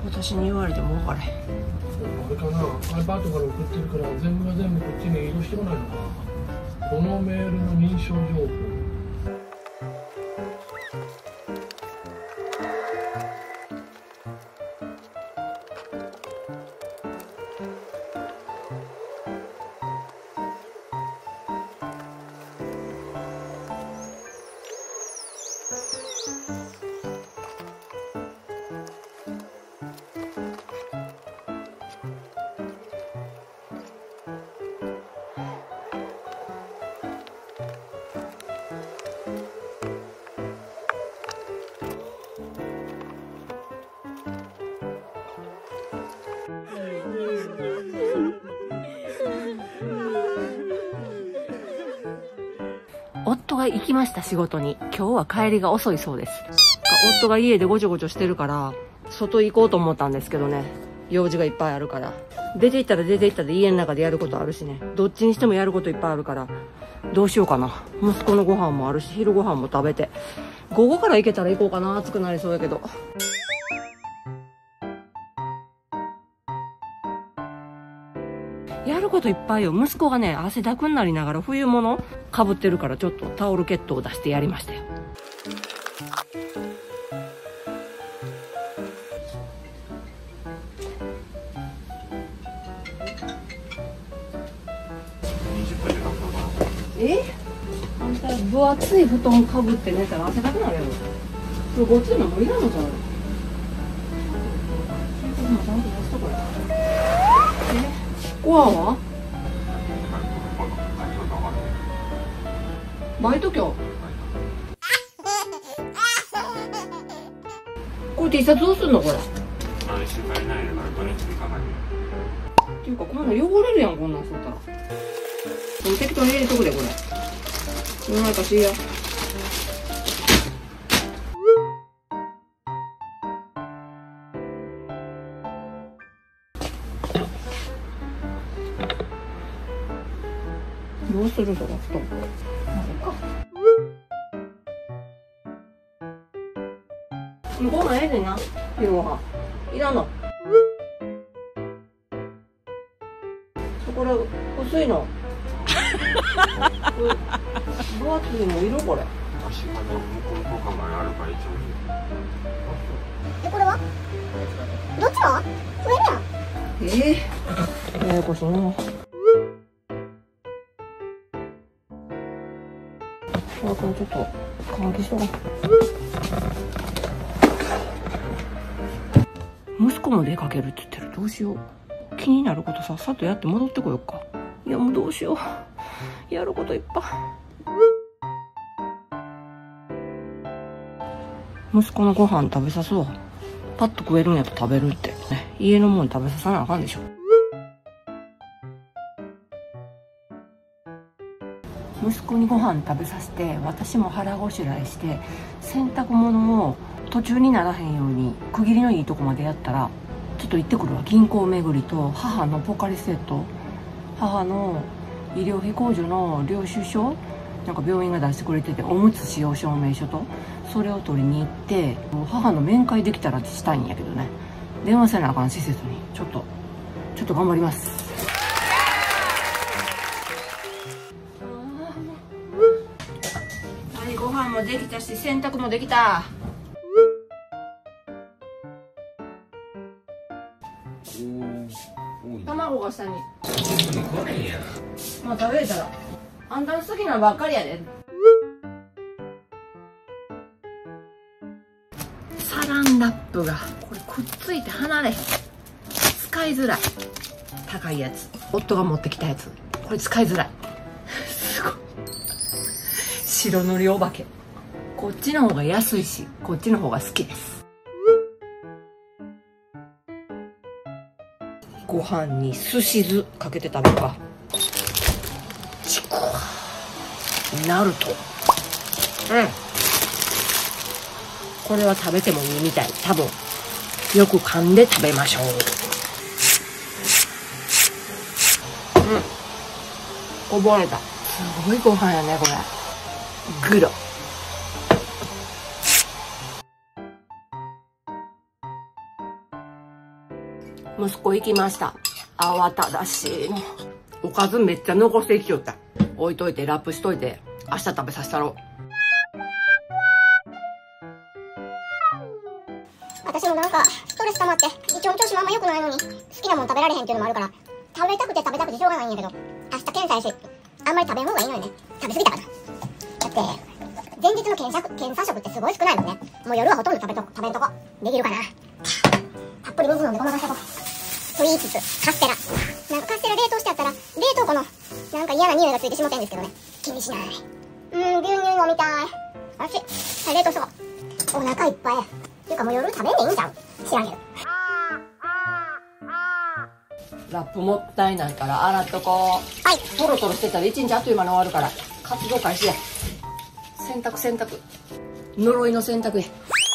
私に言われても分からへん。 あれかな、iPad から送ってるから全部が全部こっちに移動してこないのかな。このメールの認証情報。 夫が行きました、仕事に。今日は帰りが遅いそうです。夫が家でごちょごちょしてるから、外行こうと思ったんですけどね。用事がいっぱいあるから。出て行ったら出て行ったで家の中でやることあるしね。どっちにしてもやることいっぱいあるから、どうしようかな。息子のご飯もあるし、昼ご飯も食べて。午後から行けたら行こうかな。暑くなりそうやけど。やることいっぱいよ。息子がね、汗だくになりながら冬物かぶってるからちょっとタオルケットを出してやりましたよ。あんた分厚い布団かぶって寝たら汗だくなるやろ。これごっついのもういらんのじゃない？ご飯はバイト今日。これ T シャツどうすんのこれ。 1週間以内だから土日にかかる。 っていうかこんなん汚れるやん、こんなんそうたら。適当に入れとくでこれ。うまいかしいや。どうするそら布団。ご飯ええでな、昼ご飯いらんの。これ薄いの。分厚いのいるこれ。 足が向こうとかがあるから一応。 これはどっちはそれや。 ややこしいな。これちょっと乾きしとこう。息子も出かけるって言ってる。どうしよう。気になることさっさとやって戻ってこようか。いやもうどうしよう。やることいっぱい。息子のご飯食べさそう。パッと食えるんやったら食べるってね。家のもん食べささなあかんでしょ。息子にご飯食べさせて、私も腹ごしらえして洗濯物を途中にならへんように区切りのいいとこまでやったら、ちょっと行ってくるわ。銀行巡りと母のポカリセット、母の医療費控除の領収書、なんか病院が出してくれてて、おむつ使用証明書とそれを取りに行って、母の面会できたらしたいんやけどね。電話せなあかん、施設に。ちょっと頑張ります。はい、ご飯もできたし洗濯もできた。卵が下に。まあ食べれたら。あんたの好きなのばっかりやで。サランラップがこれくっついて離れへん。使いづらい。高いやつ。夫が持ってきたやつ。これ使いづらい。すごい。白塗りお化け。こっちの方が安いし、こっちの方が好きです。ご飯にすし酢かけて食べるか。ちくわナルト。これは食べてもいいみたい。多分よく噛んで食べましょう。こぼれた。すごいご飯やねこれ。グロ。 息子行きました。慌ただしいの。おかずめっちゃ残していきよった。置いといてラップしといて明日食べさせたろう。 私もなんかストレス溜まって胃腸の調子もあんま良くないのに好きなもん食べられへんっていうのもあるから、食べたくてしょうがないんやけど、明日検査やしあんまり食べん方がいいのよね。食べ過ぎたかな。だって前日の検査食ってすごい少ないもんね。もう夜はほとんど食べんとこできるかな。たっぷり水飲んでごまかしたと。スイーツカステラ、なんかカステラ冷凍してあったら冷凍庫のなんか嫌な匂いがついてしまってんですけどね、気にしない。牛乳飲みたい。あっち、はい、冷凍しとこう。お腹いっぱいっていうかもう夜食べんでいいんちゃう、知らんけど。 ラップもったいないから洗っとこう。 はい。 トロトロしてたら一日あっという間に終わるから活動開始や。洗濯呪いの洗濯や。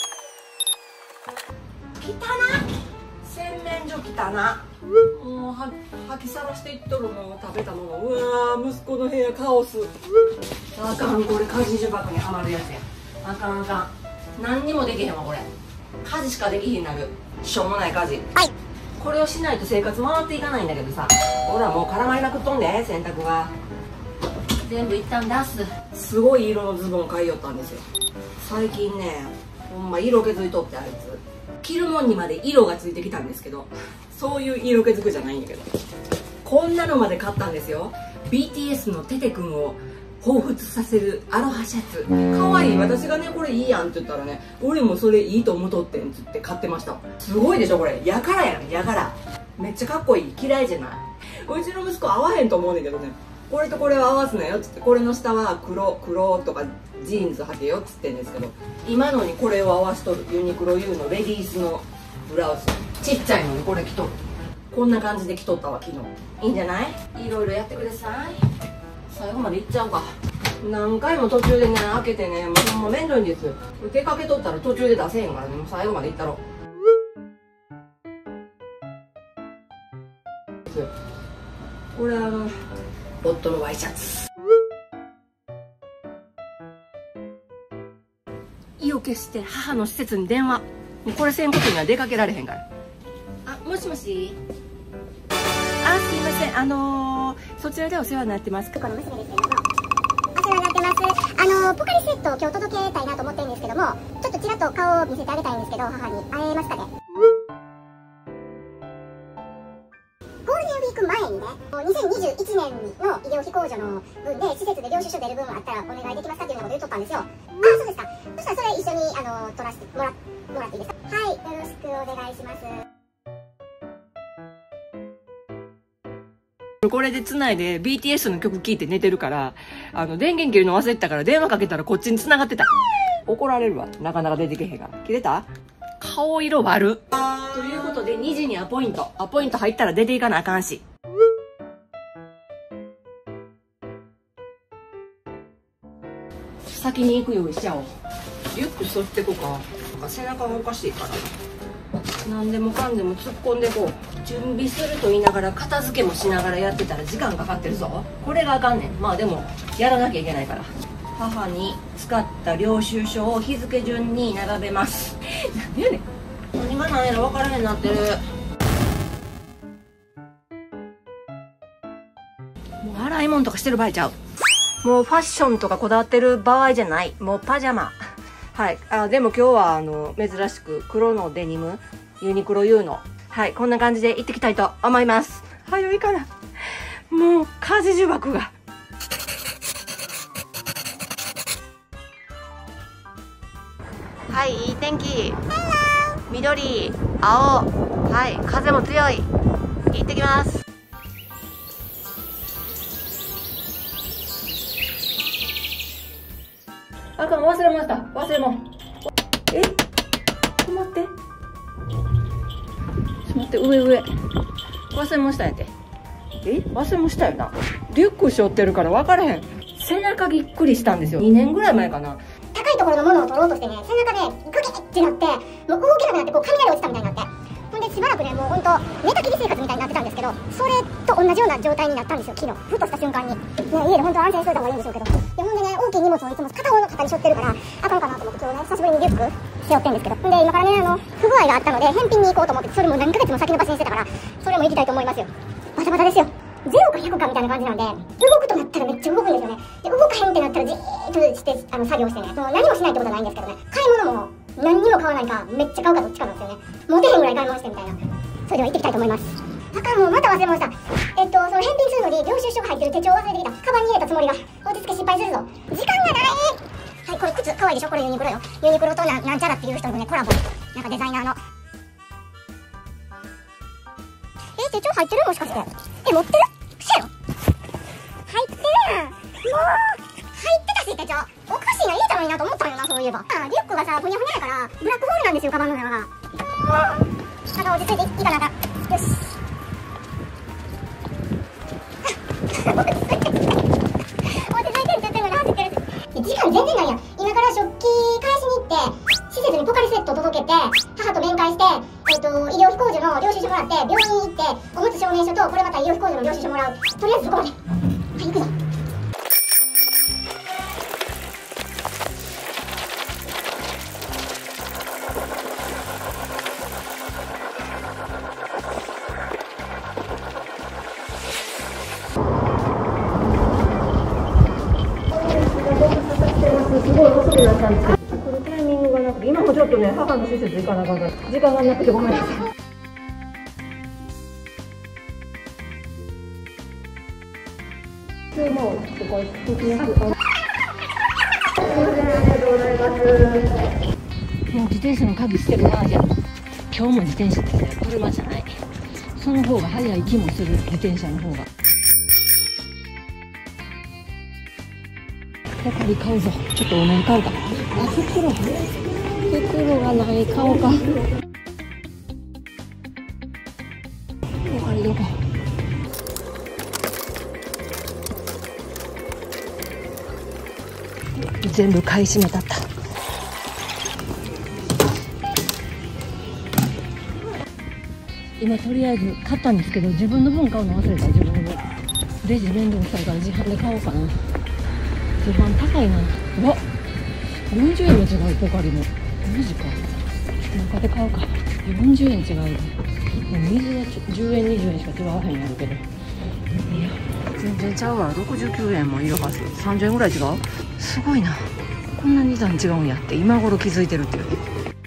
汚な、洗面所汚な。もう吐きさらしていっとるもの、食べたもの。うわー、息子の部屋カオス。あかん、これ家事呪縛にはまるやつや。あかんあかん、何にもできへんわこれ。家事しかできひんなる、しょうもない家事。 はい。 これをしないと生活回っていかないんだけどさ、ほらもう絡まりまくっとんで、洗濯が全部一旦出す。すごい色のズボン買いよったんですよ最近ね。ほんま色気づいとって、あいつ着るもんにまで色がついてきたんですけど、そういう色気づくじゃないんだけど、こんなのまで買ったんですよ。 BTS のテテ君を彷彿させるアロハシャツ、かわいい。私がねこれいいやんって言ったらね、俺もそれいいと思っとってんっつって買ってました。すごいでしょこれ、やからやん、やから。めっちゃかっこいい、嫌いじゃない。うちの息子合わへんと思うねんけどね、これとこれを合わすなよっつって、これの下は黒とかジーンズ履けよっつってんですけど、今のにこれを合わしとる。ユニクロ U のレディースのブラウス、ちっちゃいのにこれ着とる。こんな感じで着とったわ昨日。いいんじゃない？いろいろやってください。最後までいっちゃうか。何回も途中でね開けてね、もうほんま面倒いんですよ。出かけとったら途中で出せへんからね、もう最後までいったろ。これ夫のワイシャツ。意を決して母の施設に電話。もうこれせんことには出かけられへんから。あ、もしもし。あ、すいません、そちらでお世話になってます。 この娘ですけども、お世話になってます。ポカリスエットを今日届けたいなと思ってるんですけども、ちょっとちらっと顔を見せてあげたいんですけど、母に会えますかね。ゴールデンウィーク前にね、2021年の医療費控除の分で施設で領収書出る分あったらお願いできますかっていうようなこと言っとったんですよ。あ、そうですか。そしたらそれ一緒に取らせてもらっていいですか。はい、よろしくお願いします。 これでつないで BTS の曲聴いて寝てるから、電源切るの忘れてたから電話かけたらこっちに繋がってた。怒られるわ、なかなか出てけへんから。切れた？顔色悪。ということで2時にアポイント入ったら出ていかなあかんし。先に行くようにしちゃおう。リュック背負ってこうか。なんか背中がおかしいから何でもかんでも突っ込んでこう。準備すると言いながら片付けもしながらやってたら時間かかってるぞ。これがあかんねん。まあでもやらなきゃいけないから。母に使った領収書を日付順に並べます。なんでやねん、何が何やら分からへんなってる。もう洗い物とかしてる場合ちゃう。もうファッションとかこだわってる場合じゃない。もうパジャマ。はい。でも今日は珍しく黒のデニム、ユニクロ U の、はい、こんな感じで行ってきたいと思います。早いから。もう家事呪縛が。はい、いい天気。緑、青、はい、風も強い。行ってきます。あかん、忘れました。忘れ物。え、ちょっと待って。ちょっと待って、上。忘れましたんやて。忘れましたよな。リュック背負ってるから分からへん。背中ぎっくりしたんですよ。2年ぐらい前かな。 高いところのものを取ろうとしてね、背中でグキッってなって、もう動けなくなって、こう雷落ちたみたいになって。ほんでしばらくね、もうほんと寝たきり生活みたいになってたんですけど、それと同じような状態になったんですよ、昨日。ふとした瞬間に。家でほんと安静しといた方がいいんでしょうけど。ほんでね、大きい荷物をいつも片方の肩に背負ってるから、あかんかなと思って今日ね、久しぶりにリュック背背負ってるんですけど、で今からね不具合があったので返品に行こうと思って、それも何ヶ月も先延ばしにしてたから、それも行きたいと思いますよ。バタバタですよ。0か100かみたいな感じなんで、動くとなったらめっちゃ動くんですよね。で動かへんってなったらじーっとして作業してね、その何もしないってことはないんですけどね、買い物も何にも買わないかめっちゃ買うかどっちかなんですよね。モテへんぐらい買い物してみたいな。それでは行ってきたいと思います。あかん、もうまた忘れました。その返品するのに領収書が入ってる手帳を忘れてきた。カバンに入れたつもりが落ち着け失敗するぞ。時間がない。はい、これ靴可愛いでしょ。これユニクロよ。ユニクロとなんちゃらっていう人のねコラボ、なんかデザイナーの。手帳入ってる？もしかして。持ってる？嘘やろ。入ってるやん。もう入ってたし、手帳おかしいな、入れたのになと思ったんよな、そういえば。リュックがさふにゃふにゃやからブラックホールなんですよ、カバンの中が。なんか落ち着いていいかな。よし落ち着いてるって言ってるのに走ってる。時間全然ないやん。今から食器返しに行って施設にポカリセット届けて、母と面会して、医療費控除の領収書もらって、病院行っておむつ証明書とこれまた医療費控除の領収書もらう。とりあえずそこまで。はい、行くぞ。 すごい遅くなったんですけど、来るタイミングがなくて、今もちょっとね、母の施設行かなかった。時間がなくてごめんなさい。もう、ちょっとこれ、もう自転車の鍵してるな、じゃあ。今日も自転車だよね、車じゃない。その方が早い気もする、自転車の方が。ポカリ買うぞ。ちょっと多めに買うか。袋がない、買おうか。ポカリどこ？全部買い占めたった。今とりあえず買ったんですけど、自分の分買うの忘れた。自分の分レジ面倒くさいから自販で買おうかな。自販高いな。うわ、40円も違う。ポカリもマジか。中で買うか。40円違う。水は10円20円しか違わへんやるけど、いや全然ちゃうわ。69円もいるはず。30円ぐらい違う。すごいな、こんな値段違うんやって今頃気づいてるっていうね。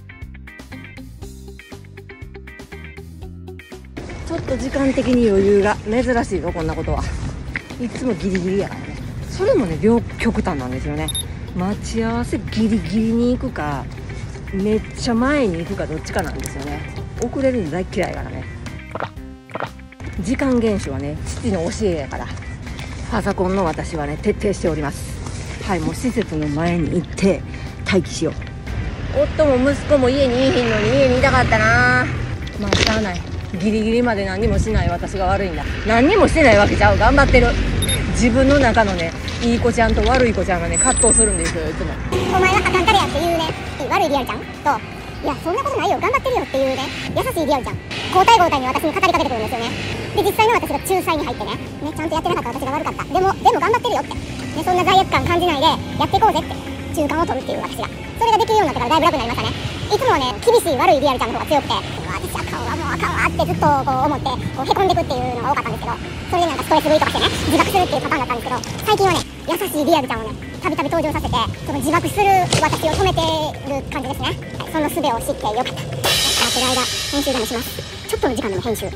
ちょっと時間的に余裕が珍しいぞ、こんなことは。いつもギリギリやからね。それもね、両極端なんですよね。待ち合わせギリギリに行くか、めっちゃ前に行くか、どっちかなんですよね。遅れるの大嫌いからね。時間厳守はね、父の教えやから、パソコンの私はね、徹底しております。はい、もう施設の前に行って待機しよう。夫も息子も家にいひんのに家にいたかったな。まあしゃあない。ギリギリまで何にもしない私が悪いんだ。何にもしてないわけちゃう。頑張ってる。自分の中のね、いい子ちゃんと悪い子ちゃんがね、葛藤するんですよ、いつも。 お前はあかんたれやっていうね、悪いリアルちゃんと、いやそんなことないよ、頑張ってるよっていうね、優しいリアルちゃん、交代交代に私に語りかけてくるんですよね。で実際の私が仲裁に入ってね、ちゃんとやってなかった私が悪かった。でも頑張ってるよって、ね、そんな罪悪感感じないでやっていこうぜって中間を取るっていう私が、それができるようになってからだいぶ楽になりましたね。いつもはね、厳しい悪いリアルちゃんの方が強くて、私あかんわもうあかんわってずっとこう思ってこうへこんでくっていうのが多かったんですけど、それでなんかストレスぶりとかしてね、自爆するっていうパターンだったんですけど、最近はね、優しいリアルちゃんをね、たびたび登場させて、その自爆する私を止めてる感じですね。はい、その術を知ってよかった。待ってる間編集だめします。ちょっとの時間でも編集。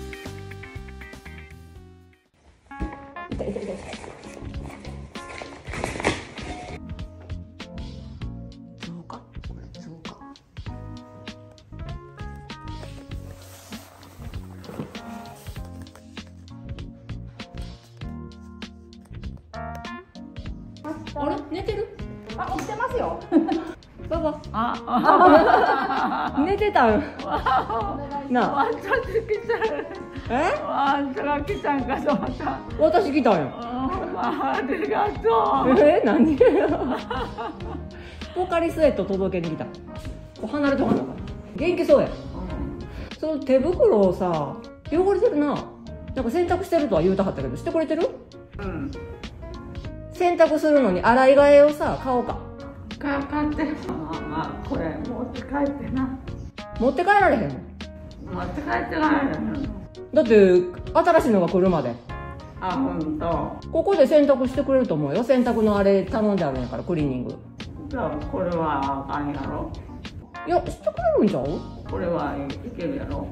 あれ寝てる？ あ、起きてますよ。 ババ。 あ、 寝てたん。なあ。 ワンちゃん来ちゃう。ワンちゃんが来たんかと思った。 私来たんよ。 ありがとう。 何？ポカリスエット届けに来た。離れとかなか。元気そうや。その手袋をさ、汚れてるな。なんか洗濯してるとは言うたかったけど、してくれてる？ うん。 洗濯するのに洗い替えをさ、買おうか。 買ってまあこれ持って帰ってな。 持って帰られへん。 持って帰ってないの。 だって新しいのが来るまで。 あ、ほんと。 ここで洗濯してくれると思うよ。洗濯のあれ頼んであるんやから、クリーニング。 じゃあこれはあかんやろ。 いや、してくれるんちゃう？ これはいけるやろ。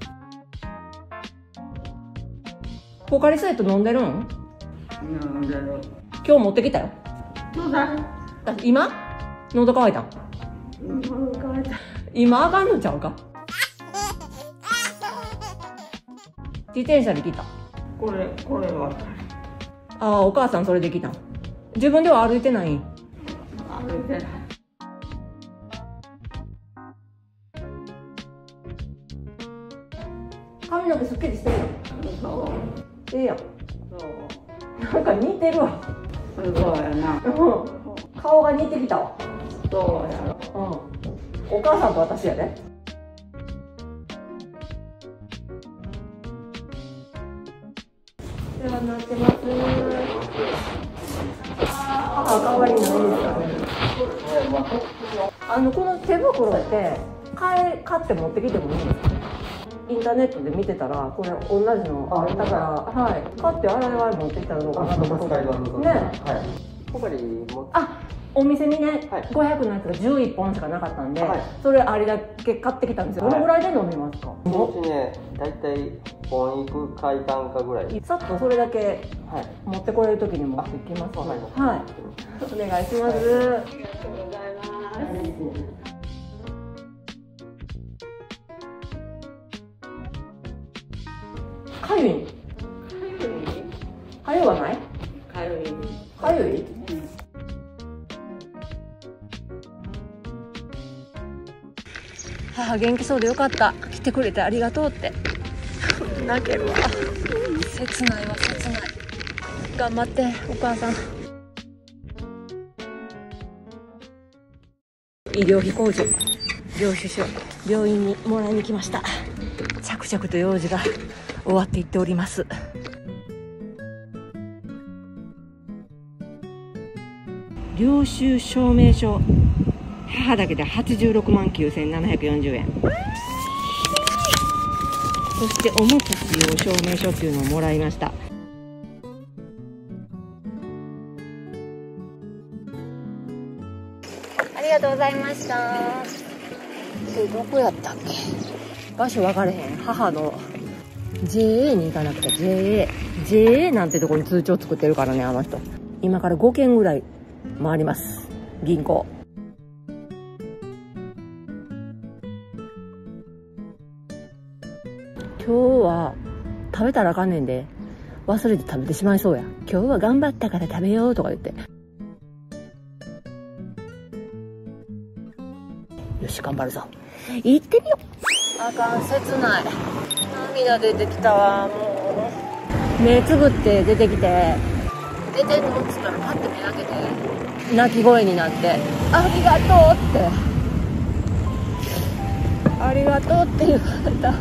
ポカリスエット飲んでるん？ 飲んでる。 今日持ってきたよ。 そうだ。 今？喉乾いたん？ 喉乾いた。 今あかんのちゃうか？自転車で来た。 これはああ、お母さんそれで来たん。自分では歩いてないん？ 歩いてない。 髪の毛すっきりしてるよ。 そう。 ええやん。 そう。 なんか似てるわ。 すごいやな。 うん。顔が似てきたわ。 そうやろ。 うん。お母さんと私やで。世話になってます。母代わりないですかね。この手袋って買って持ってきてもいいんですか？インターネットで見てたらこれ同じのあったから、はい、買って洗い替え持ってきたらどうかなと思って。ね。はい。 ポカリも。 お店にね、 はい、 500のやつが11本しかなかったんで、 はい、 それあれだけ買ってきたんですよ。どのぐらいで飲みますか？ 1日ね、だいたい本行く回単価ぐらい。 さっとそれだけ持ってこれる時に持ってきます。はい、はい、お願いします。ありがとうございます。かゆい？かゆはない？ かゆい。 かゆい？母元気そうでよかった。来てくれてありがとうって。泣けるわ。切ないわ、切ない。頑張ってお母さん。医療費控除領収書病院にもらいに来ました。着々と用事が終わっていっております。領収証明書、母だけで86万9740円。そしておむつ使用証明書っていうのをもらいました。ありがとうございました。どこやったっけ？場所分かれへん。母の JA に行かなくて、 JA なんてとこに通帳作ってるからね、あの人。今から5軒ぐらい回ります、銀行。今日は食べたらあかんねんで、忘れて食べてしまいそうや。今日は頑張ったから食べようとか言って。よし、頑張るぞ。行ってみよう。あかん、切ない。涙出てきたわ。もう目つぶって出てきて、出てんのっつったらパッて目開けて泣き声になって、ありがとうって、ありがとうって言われた。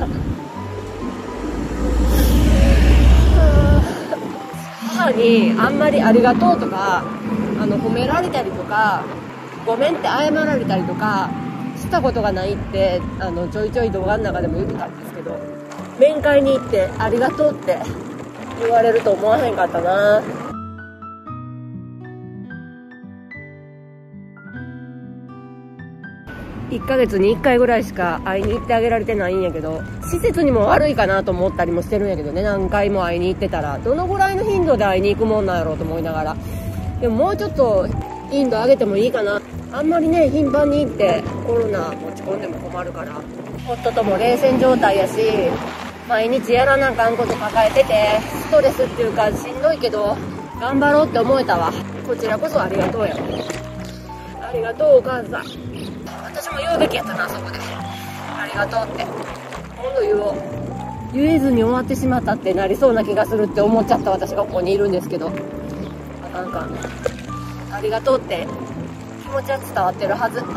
母にあんまりありがとうとか褒められたりとかごめんって謝られたりとかしたことがないってちょいちょい動画の中でも言ってたんですけど、面会に行ってありがとうって言われると思わへんかったな。1ヶ月に1回ぐらいしか会いに行ってあげられてないんやけど、施設にも悪いかなと思ったりもしてるんやけどね。何回も会いに行ってたらどのぐらいの頻度で会いに行くもんなんやろうと思いながら、でももうちょっと頻度上げてもいいかな。あんまりね頻繁に行ってコロナ持ち込んでも困るから、夫とも冷戦状態やし、毎日やらなあかんこと抱えててストレスっていうかしんどいけど頑張ろうって思えたわ。こちらこそありがとうや。ありがとうお母さん。私も言うべきやったな、そこでありがとうって。今度言おう。言えずに終わってしまったってなりそうな気がするって思っちゃった私がここにいるんですけど、あかんかん。ありがとうって気持ちは伝わってるはず。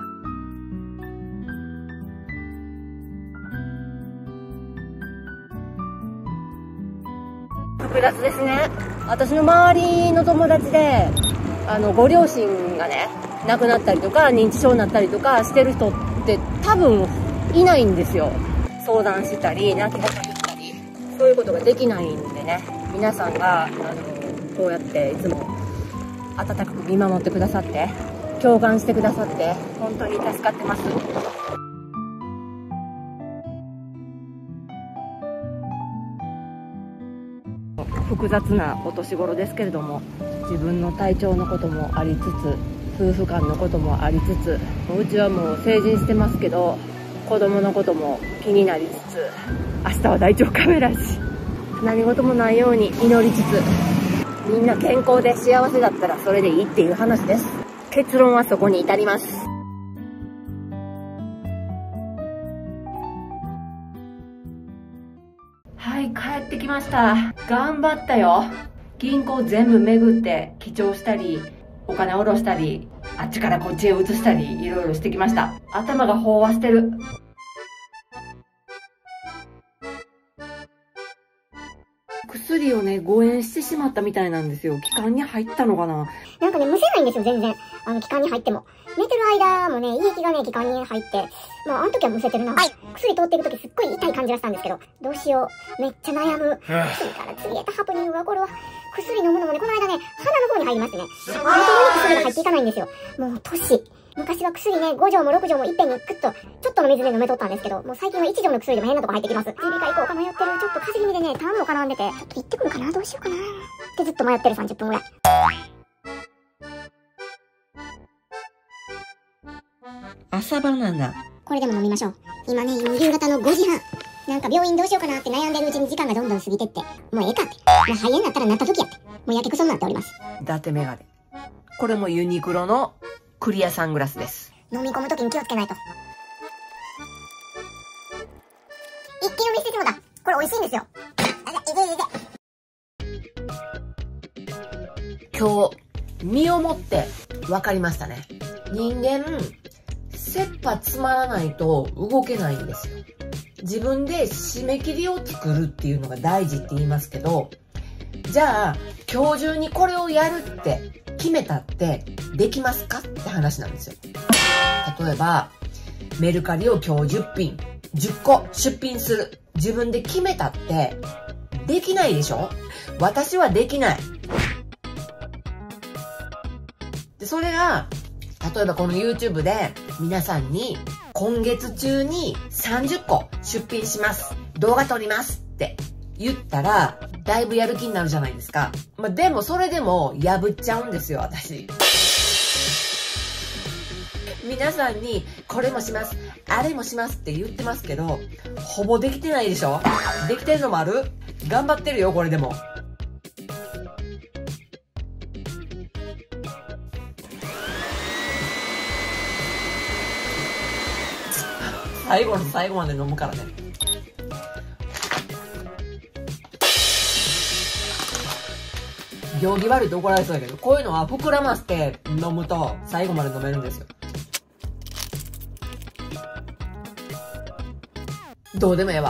複雑ですね。私の周りの友達でご両親がね亡くなったりとか認知症になったりとかしてる人って多分いないんですよ。相談したり泣き言言ったりそういうことができないんでね、皆さんがこうやっていつも温かく見守ってくださって共感してくださって本当に助かってます。複雑なお年頃ですけれども、自分の体調のこともありつつ夫婦間のこともありつつ、うちはもう成人してますけど子供のことも気になりつつ、明日は大腸カメラし何事もないように祈りつつ、みんな健康で幸せだったらそれでいいっていう話です。結論はそこに至ります。はい、帰ってきました。頑張ったよ。銀行全部巡って記帳したりお金下ろしたりあっちからこっちへ移したりいろいろしてきました。頭が飽和してる。薬をね、誤嚥してしまったみたいなんですよ。気管に入ったのかな。 なんかね、むせないんですよ、全然。気管に入っても。寝てる間もね、胃液がね、気管に入って、まあ、あの時はむせてるな。はい。薬通ってる時すっごい痛い感じがしたんですけど、どうしよう。めっちゃ悩む。次から次へとハプニングが起こるわ。薬飲むのもね、この間ね、鼻の方に入りましてね。まともに薬が入っていかないんですよ。もう、年。昔は薬ね、5錠も6錠もいっぺんにクッと、ちょっとの水で飲めとったんですけど、もう最近は1錠の薬でも変なとこ入ってきます。耳鼻科行こうか迷ってる。ちょっと風邪気味でね、痰も絡んでて、ちょっと行ってくるかな、どうしようかな。ってずっと迷ってる30分ぐらい。 朝バナナ。 これでも飲みましょう。今ね、夕方の5時半。なんか病院どうしようかなって悩んでるうちに時間がどんどん過ぎてって、もうええかって。もう肺炎になったらなった時やって。もうやけくそになっております。 伊達メガネ。これもユニクロのクリアサングラスです。 飲み込むときに気をつけないと。一気飲みしてしもた。これ美味しいんですよ。 今日、身をもって分かりましたね。人間、切羽詰まらないと動けないんですよ。自分で締め切りを作るっていうのが大事って言いますけど、じゃあ、今日中にこれをやるって決めたってできますかって話なんですよ。例えば、メルカリを今日10個出品する。自分で決めたってできないでしょ？私はできない。で、それが、例えばこの YouTube で皆さんに今月中に30個出品します。動画撮りますって言ったら、だいぶやる気になるじゃないですか。まあ、でもそれでも破っちゃうんですよ、私。皆さんにこれもします、あれもしますって言ってますけど、ほぼできてないでしょ？できてるのもある？頑張ってるよ、これでも。最後の最後まで飲むからね。行儀悪いと怒られそうだけど、こういうのは膨らませて飲むと最後まで飲めるんですよ。どうでもええわ。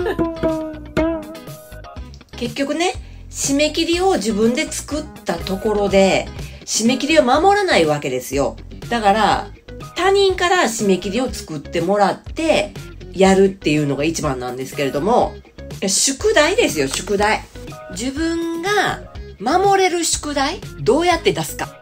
結局ね、締め切りを自分で作ったところで、締め切りを守らないわけですよ。だから、他人から締め切りを作ってもらってやるっていうのが一番なんですけれども、宿題ですよ、宿題。自分が守れる宿題、どうやって出すか。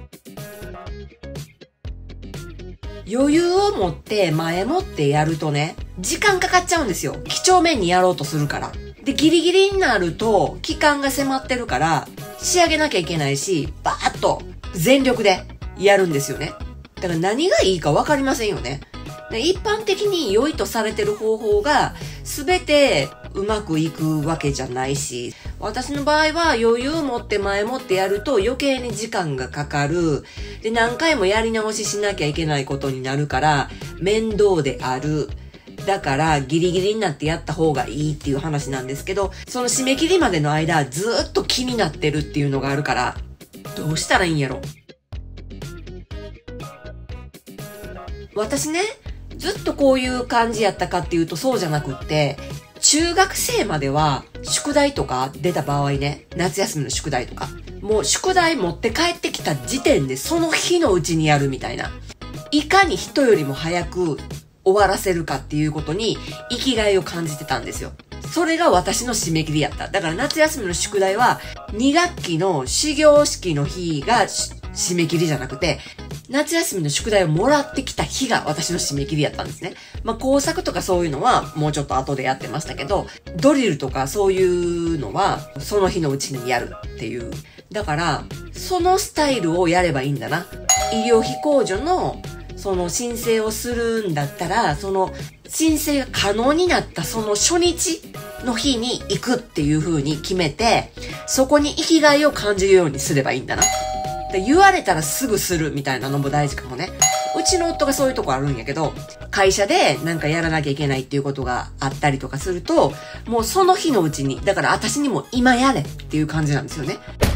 余裕を持って前もってやるとね、時間かかっちゃうんですよ。几帳面にやろうとするから。で、ギリギリになると期間が迫ってるから仕上げなきゃいけないし、バーッと全力でやるんですよね。だから何がいいか分かりませんよね。で、一般的に良いとされてる方法が全てうまくいくわけじゃないし、私の場合は余裕を持って前もってやると余計に時間がかかる。で、何回もやり直ししなきゃいけないことになるから面倒である。だからギリギリになってやった方がいいっていう話なんですけど、その締め切りまでの間ずっと気になってるっていうのがあるから、どうしたらいいんやろ。私ね、 ずっとこういう感じやったかっていうとそうじゃなくって、中学生までは宿題とか出た場合ね、夏休みの宿題とか、もう宿題持って帰ってきた時点でその日のうちにやるみたいな。いかに人よりも早く終わらせるかっていうことに生きがいを感じてたんですよ。それが私の締め切りやった。だから夏休みの宿題は2学期の始業式の日が締め切りじゃなくて、夏休みの宿題をもらってきた日が私の締め切りやったんですね。まあ工作とかそういうのはもうちょっと後でやってましたけど、ドリルとかそういうのはその日のうちにやるっていう。だからそのスタイルをやればいいんだな。医療費控除のその申請をするんだったら、その申請が可能になったその初日の日に行くっていう風に決めて、そこに生きがいを感じるようにすればいいんだな。で、言われたらすぐするみたいなのも大事かもね。うちの夫がそういうとこあるんやけど、会社でなんかやらなきゃいけないっていうことがあったりとかすると、もうその日のうちに、だから私にも今やれっていう感じなんですよね。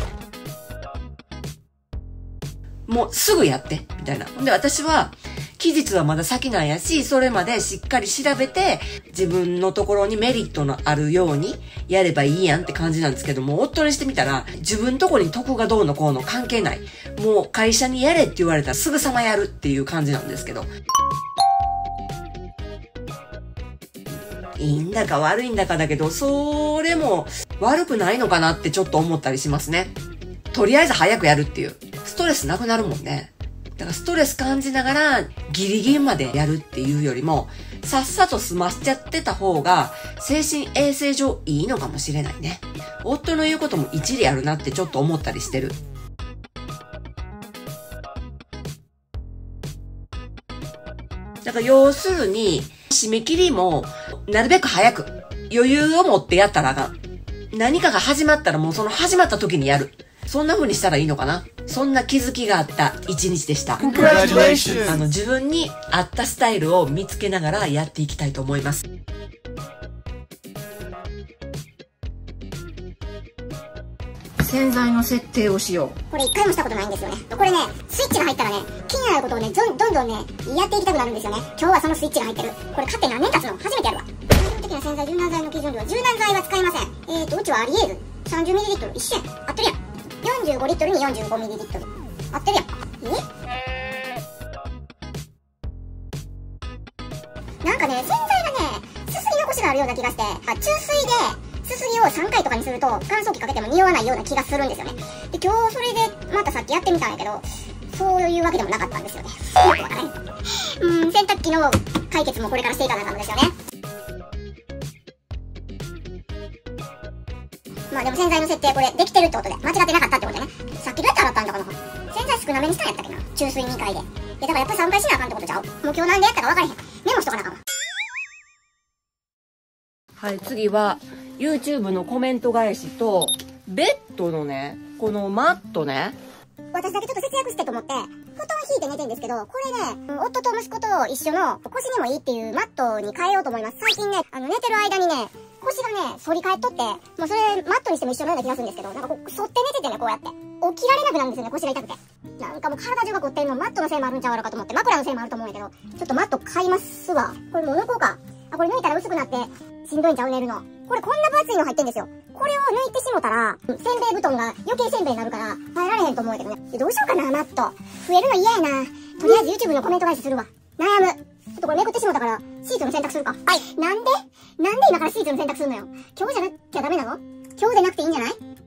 もうすぐやって、みたいな。で、私は、期日はまだ先なんやし、それまでしっかり調べて、自分のところにメリットのあるようにやればいいやんって感じなんですけども、夫にしてみたら、自分のところに得がどうのこうの関係ない。もう会社にやれって言われたらすぐさまやるっていう感じなんですけど。いいんだか悪いんだかだけど、それも悪くないのかなってちょっと思ったりしますね。とりあえず早くやるっていう。ストレスなくなるもんね。だからストレス感じながらギリギリまでやるっていうよりも、さっさと済ましちゃってた方が精神衛生上いいのかもしれないね。夫の言うことも一理あるなってちょっと思ったりしてる。だから要するに締め切りもなるべく早く余裕を持ってやったらあかん。何かが始まったらもうその始まった時にやる。そんな風にしたらいいのかな。そんな気づきがあった一日でした。自分に合ったスタイルを見つけながらやっていきたいと思います。洗剤の設定をしよう。 これ一回もしたことないんですよね。これね、スイッチが入ったらね、気になることをね、どんどんね、やっていきたくなるんですよね。今日はそのスイッチが入ってる。これ買って何年経つの？初めてやるわ。基本的な洗剤、柔軟剤の基準量は柔軟剤は使いません。うちはアリエーズ 30ml 一緒やん。合ってるやん。45リットルに 45ml。合ってるやん。なんかね、洗剤がね、すすぎ残しがあるような気がして、注水ですすぎを3回とかにすると乾燥機かけても匂わないような気がするんですよね。で、今日それでまたさっきやってみたんやけど、そういうわけでもなかったんですよね。よくわからない。洗濯機の解決もこれからしていかなあかんのですよね。まあでも洗剤の設定これできてるってことで、間違ってなかったってことでね。さっきどうやって洗ったんだかな。洗剤少なめにしたんやったっけな。注水2回で。だからやっぱり3回しなあかんってことちゃう。もう今日なんでやったか分からへん。メモしとかなあかんわ。 はい、次は YouTube のコメント返しと、ベッドのね、このマットね。 私だけちょっと節約してと思って、布団引いて寝てんですけど、これね、夫と息子と一緒の腰にもいいっていうマットに変えようと思います。最近ね、寝てる間にね、腰がね、反り返っとって、もうそれマットにしても一緒のような気がするんですけど、なんかこう、反って寝ててね、こうやって。起きられなくなるんですよね、腰が痛くて。なんかもう体中が凝ってんの、マットのせいもあるんちゃうかと思って、枕のせいもあると思うんやけど、ちょっとマット買いますわ。これもう抜こうか。あ、これ抜いたら薄くなって、しんどいんちゃう寝るの。これこんな分厚いの入ってんですよ。これを抜いてしもたら、せんべい布団が余計せんべいになるから、耐えられへんと思うんやけどね。どうしようかな、マット。増えるの嫌やな。とりあえず YouTube のコメント返しするわ。悩む。ちょっとこれめくってしもたから、シーツの選択するか。はい。なんで今からシーツの選択するのよ。今日じゃなきゃダメなの？今日でなくていいんじゃない？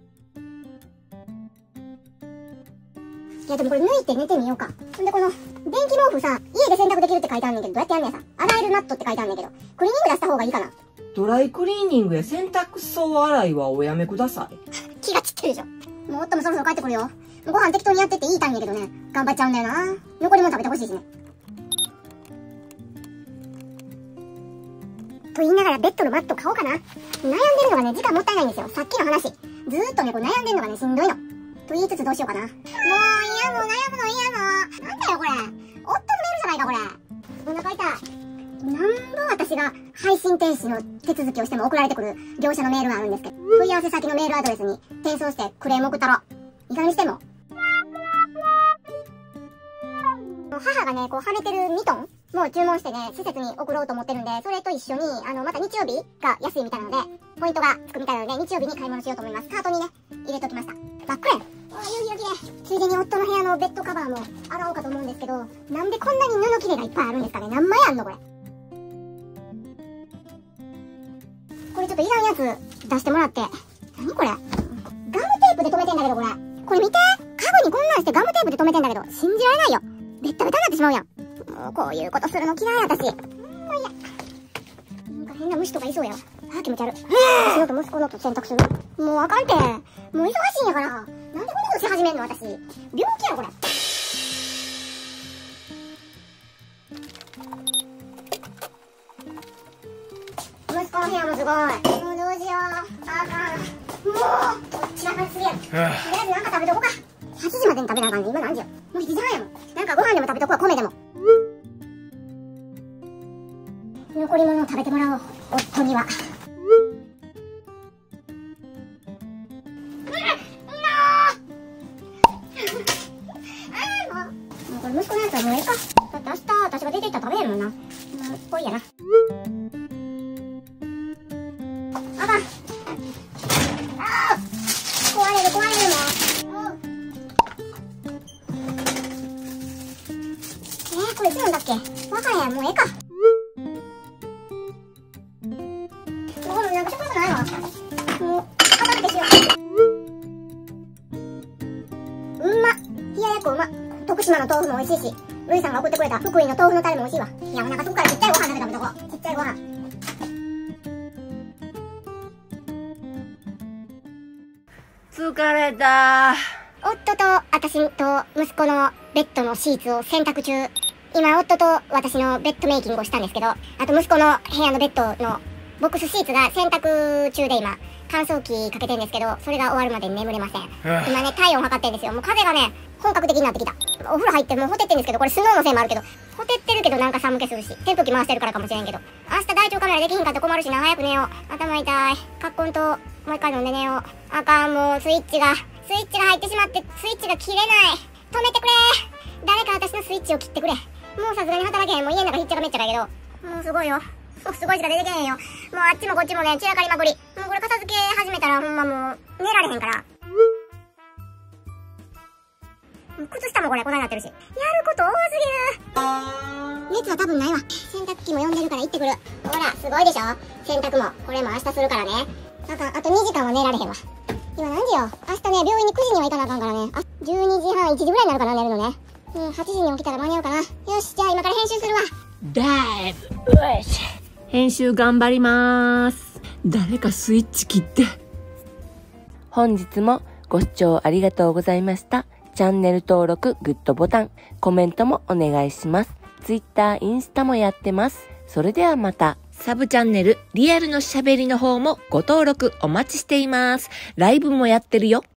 いやでもこれ抜いて寝てみようか。ほんでこの、電気毛布さ、家で洗濯できるって書いてあんねんけど、どうやってやんねんさ。洗えるマットって書いてあんねんけど、クリーニング出した方がいいかな。 ドライクリーニングや洗濯槽洗いはおやめください。 気が散ってるでしょ。もう夫もそろそろ帰ってくるよ。もうご飯適当にやってって言いたいんやけどね。頑張っちゃうんだよな。残りも食べてほしいしね。と言いながらベッドのマット買おうかな。悩んでるのがね、時間もったいないんですよ。さっきの話。ずーっとね、こう悩んでるのがね、しんどいの。と言いつつどうしようかな。もう嫌もう悩むの嫌も。なんだよこれ。夫のメールじゃないかこれ。お腹痛い。なんぼ私が配信停止の手続きをしても送られてくる業者のメールがあるんですけど、問い合わせ先のメールアドレスに転送してクレーム送ったろ。いかにしても。母がね、こうはめてるミトンもう注文してね、施設に送ろうと思ってるんで、それと一緒に、また日曜日が安いみたいなので、ポイントがつくみたいなので、日曜日に買い物しようと思います。カートにね、入れときました。真っ暗やん。夕日が綺麗。ついでに夫の部屋のベッドカバーも洗おうかと思うんですけど、なんでこんなに布切れがいっぱいあるんですかね。何枚あんのこれ。これちょっといらんやつ出してもらって。何これ。ガムテープで留めてんだけどこれ。これ見て。家具にこんなんしてガムテープで留めてんだけど、信じられないよ。ベッタベタになってしまうやん。もうこういうことするの嫌い私。もういや。なんか変な虫とかいそうやわ。あー気持ち悪い。私のと息子のと洗濯する。もうあかんて。もう忙しいんやから。なんでこんなことし始めんの私。病気やろこれ。息子の部屋もすごい。もうどうしよう。あかん。もう散らかりすぎやろ。とりあえずなんか食べとこうか。8時までに食べなあかんね。今何時よ。もう7時半やもん。なんかご飯でも食べとこう。米でも。残り物を食べてもらおう。夫には。もうこれ息子のやつはもうええか。だって明日私が出て行ったら食べへんもんな。ぽいやな。あかん。壊れるもん。これいつなんだっけ。わからへん。もうええか。もうなんか食欲ないわ。もう片付けしよう。うんま。冷ややっこうま。徳島の豆腐も美味しいし、ルイさんが送ってくれた福井の豆腐のタレも美味しいわ。いや、お腹すくからちっちゃいご飯だけ食べとこう。ちっちゃいご飯。 疲れた。 夫と私と息子のベッドのシーツを洗濯中。今、夫と私のベッドメイキングをしたんですけど、あと息子の部屋のベッドのボックスシーツが洗濯中で今、乾燥機かけてるんですけど、それが終わるまで眠れません。今ね、体温測ってるんですよ。もう風がね、本格的になってきた。お風呂入ってもうほてってるんですけど、これスノーのせいもあるけど、ほてってるけどなんか寒気するし、扇風機回してるからかもしれんけど、明日大腸カメラできひんかって困るしな、早く寝よう。頭痛い。カッコンともう一回飲んで寝よう。あかん、もうスイッチが入ってしまって、スイッチが切れない。止めてくれ。誰か私のスイッチを切ってくれ。もうさすがに働けへん。もう家の中ひっちゃかめっちゃかやけど。もうすごいよ。すごいしか出てけへんよ。もうあっちもこっちもね、散らかりまくり。もうこれ片付け始めたらほんまもう、寝られへんから。靴下もこれ、こないなってるし。やること多すぎる。熱は多分ないわ。洗濯機も呼んでるから行ってくる。ほら、すごいでしょ。洗濯も。これも明日するからね。あと2時間は寝られへんわ。今何時よ。明日ね、病院に9時には行かなあかんからね。12時半、1時ぐらいになるかな、寝るのね。8時に起きたら間に合うかな。よし、じゃあ今から編集するわ。 だいぶ、よし。編集頑張ります。誰かスイッチ切って。本日もご視聴ありがとうございました。チャンネル登録、グッドボタン、コメントもお願いします。Twitter、インスタもやってます。それではまた。サブチャンネル、リアルのしゃべりの方もご登録お待ちしています。ライブもやってるよ。